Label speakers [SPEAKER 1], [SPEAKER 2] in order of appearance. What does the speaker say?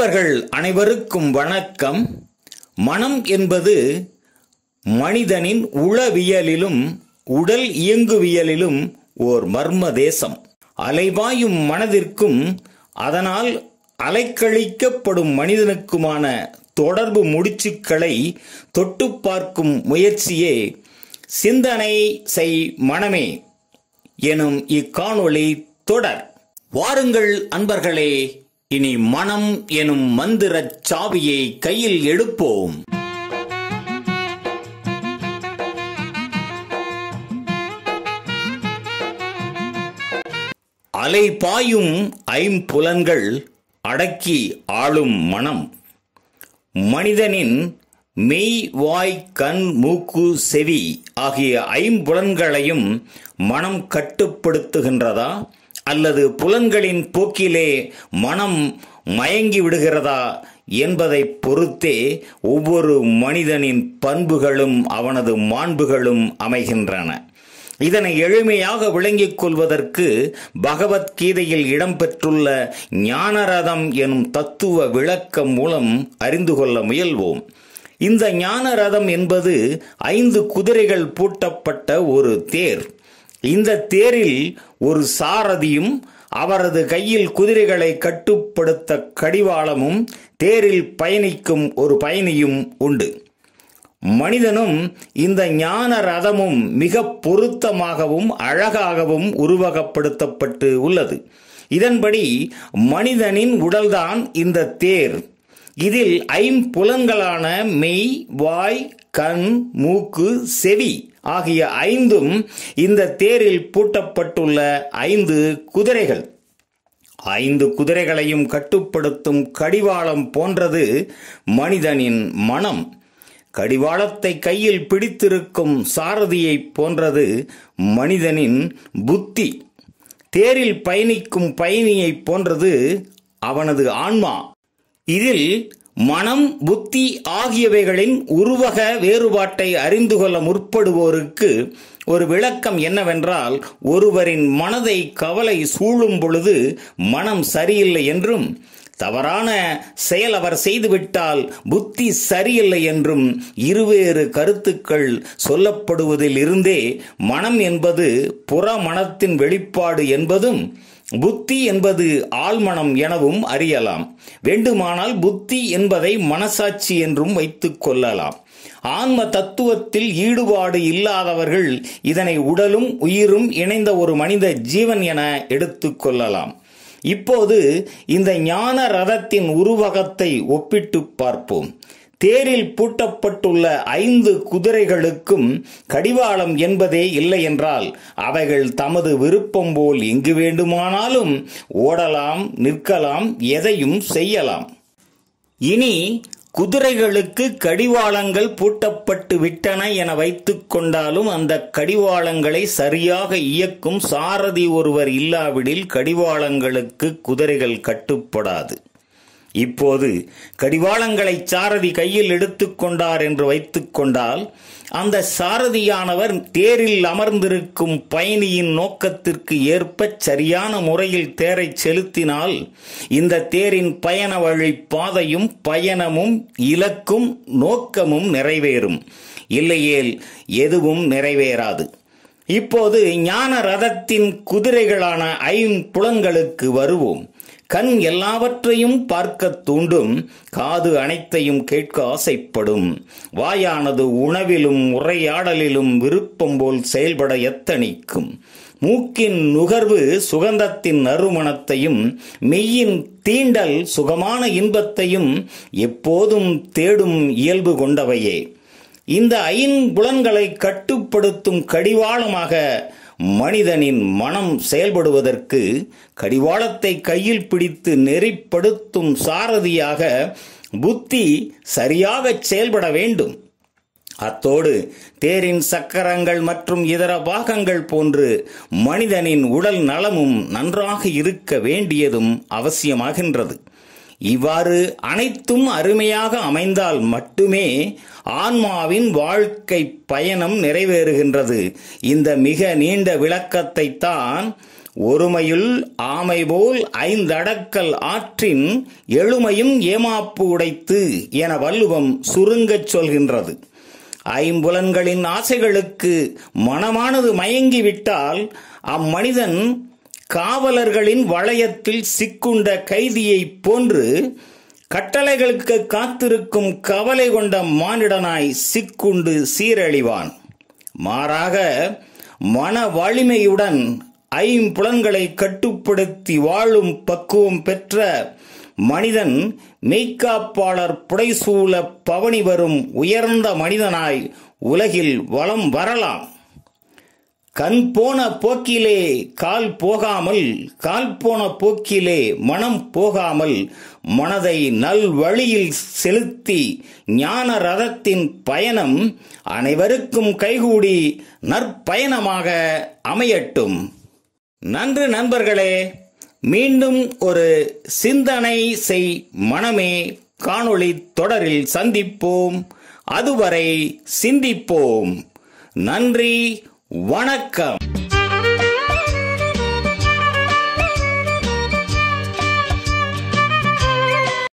[SPEAKER 1] அன்பர்கள் அனைவருக்கும் வணக்கம். மனம் என்பது மனிதனின் உளவியலிலும் உடல் இயங்குவியலிலும் ஓர் மர்ம தேசம். அலைபாயும் மனதிற்கும் அதனால் அலைக்கழிக்கப்படும் மனிதனுக்குமான தொடர்பு முடிச்சுக்களை தொட்டு பார்க்கும் முயற்சியே சிந்தனை செய் மனமே எனும் இக்காணொளி தொடர். வாருங்கள் அன்பர்களே, இனி மனம் எனும் மந்திரச் சாவியை கையில் எடுப்போம். அலைபாயும் ஐம்புலன்கள் அடக்கி ஆளும் மனம். மனிதனின் மெய், வாய், கண், மூக்கு, செவி ஆகிய ஐம்புலன்களையும் மனம் கட்டுப்படுத்துகின்றதா அல்லது புலன்களின் போக்கிலே மனம் மயங்கி விடுகிறதா என்பதை பொறுத்தே ஒவ்வொரு மனிதனின் பண்புகளும் அவனது மாண்புகளும் அமைகின்றன. இதனை எளிமையாக விளங்கிக் கொள்வதற்கு பகவத் கீதையில் இடம்பெற்றுள்ள ஞானரதம் எனும் தத்துவ விளக்கம் மூலம் அறிந்து கொள்ள முயல்வோம். இந்த ஞானரதம் என்பது 5 குதிரைகள் பூட்டப்பட்ட ஒரு தேர். இந்த தேரில் ஒரு சாரதியும் அவரது கையில் குதிரைகளை கட்டுப்படுத்த கடிவாளமும் தேரில் பயணிக்கும் ஒரு பயணியும் உண்டு. மனிதனும் இந்த ஞான ரதமும் மிக பொருத்தமாகவும் அழகாகவும் உருவகப்படுத்தப்பட்டு உள்ளது. இதன்படி மனிதனின் உடல்தான் இந்த தேர். இதில் ஐம்புலன்களான மெய், வாய், கண், மூக்கு, செவி ஆகிய 5ம் இந்த தேரில் பூட்டப்பட்டுள்ள 5 குதிரைகள். 5 குதிரைகளையும் கட்டுப்படுத்தும் கடிவாளம் போன்றது மனிதனின் மனம். கடிவாளத்தை கையில் பிடித்திருக்கும் சாரதியை போன்றது மனிதனின் புத்தி. தேரில் பயணிக்கும் பயணியை போன்றது அவனது ஆன்மா. இதில் மனம், புத்தி ஆகியவைகளின் உருவக வேறுபாட்டை அறிந்து கொள்ள முற்படுவோருக்கு ஒரு விளக்கம் என்னவென்றால், ஒருவரின் மனதை கவலை சூழும் பொழுது மனம் சரியில்லை என்றும், தவறான செயல் அவர் செய்துவிட்டால் புத்தி சரியில்லை என்றும் இருவேறு கருத்துக்கள் சொல்லப்படுவதில் இருந்தே மனம் என்பது புற மனத்தின் வெளிப்பாடு என்பதும், புத்தி என்பது ஆழ்மனம் எனவும் அறியலாம். வேண்டுமானால் புத்தி என்பதை மனசாட்சி என்றும் வைத்துக் கொள்ளலாம். ஆன்ம தத்துவத்தில் ஈடுபாடு இல்லாதவர்கள் இதனை உடலும் உயிரும் இணைந்த ஒரு மனித ஜீவன் என எடுத்துக் கொள்ளலாம். இப்போது இந்த ஞான ரதத்தின் உருவகத்தை ஒப்பிட்டு பார்ப்போம். தேரில் பூட்டப்பட்டுள்ள 5 குதிரைகளுக்கும் கடிவாளம் என்பதே இல்லை என்றால் அவைகள் தமது விருப்பம் போல் எங்கு வேண்டுமானாலும் ஓடலாம், நிற்கலாம், எதையும் செய்யலாம். இனி குதிரைகளுக்கு கடிவாளங்கள் பூட்டப்பட்டு விட்டன என வைத்துக் கொண்டாலும் அந்த கடிவாளங்களை சரியாக இயக்கும் சாரதி ஒருவர் இல்லாவிடில் கடிவாளங்களுக்கு குதிரைகள் கட்டுப்படாது. இப்போது கடிவாளங்களை சாரதி கையில் எடுத்துக்கொண்டார் என்று வைத்துக் கொண்டால், அந்த சாரதியானவர் தேரில் அமர்ந்திருக்கும் பயணியின் நோக்கத்திற்கு ஏற்ப சரியான முறையில் தேரை செலுத்தினால் இந்த தேரின் பயண வழி பாதையும் பயணமும் இலக்கும் நோக்கமும் நிறைவேறும். இல்லையேல் எதுவும் நிறைவேறாது. இப்போது ஞான ரதத்தின் குதிரைகளான 5 புலன்களுக்கு வருவோம். கண் எல்லாவற்றையும் பார்க்க தூண்டும், காது அனைத்தையும் கேட்க ஆசைப்படும், வாயானது உணவிலும் உரையாடலிலும் விருப்பம் போல் செயல்பட எத்தனிக்கும், மூக்கின் நுகர்வு சுகந்தத்தின் நறுமணத்தையும் மெய்யின் தீண்டல் சுகமான இன்பத்தையும் எப்போதும் தேடும் இயல்பு கொண்டவையே. இந்த 5 புலன்களை கட்டுப்படுத்தும் கடிவாளமாக மனிதனின் மனம் செயல்படுவதற்கு கடிவாளத்தை கையில் பிடித்து நெறிப்படுத்தும் சாரதியாக புத்தி சரியாக செயல்பட வேண்டும். அத்தோடு தேரின் சக்கரங்கள் மற்றும் இதர பாகங்கள் போன்று மனிதனின் உடல் நலமும் நன்றாக இருக்க வேண்டியதும் அவசியமாகின்றது. இவ்வாறு அனைத்தும் அருமையாக அமைந்தால் மட்டுமே ஆன்மாவின் வாழ்க்கை பயணம் நிறைவேறுகின்றது. இந்த மிக நீண்ட விளக்கத்தை தான் ஒருமையுள் ஆமை போல் ஐந்தடக்கல் ஆற்றின் எழுமையும் ஏமாப்பு உடைத்து என வள்ளுவம் சுருங்கச் சொல்கின்றது. ஐம்புலன்களின் ஆசைகளுக்கு மனமானது மயங்கிவிட்டால் அம்மனிதன் காவலர்களின் வளையத்தில் சிக்குண்ட கைதியைப் போன்று கட்டளைகளுக்கு காத்திருக்கும் கவலை கொண்ட மானிடனாய் சிக்குண்டு சீரழிவான். மாறாக மன வலிமையுடன் ஐம்புலன்களை கட்டுப்படுத்தி வாழும் பக்குவம் பெற்ற மனிதன் மெய்க்காப்பாளர் புடைசூழ பவனி வரும் உயர்ந்த மனிதனாய் உலகில் வலம் வரலாம். கண் போன போக்கிலே கால் போகாமல், கால் போன போக்கிலே மனம் போகாமல் மனதை நல்வழியில் செலுத்தி ஞான ரதத்தின் பயணம் அனைவருக்கும் கைகூடி நற்பயணமாக அமையட்டும். நன்று நண்பர்களே, மீண்டும் ஒரு சிந்தனை செய் மனமே காணொளி தொடரில் சந்திப்போம். அதுவரை சிந்திப்போம். நன்றி, வணக்கம்.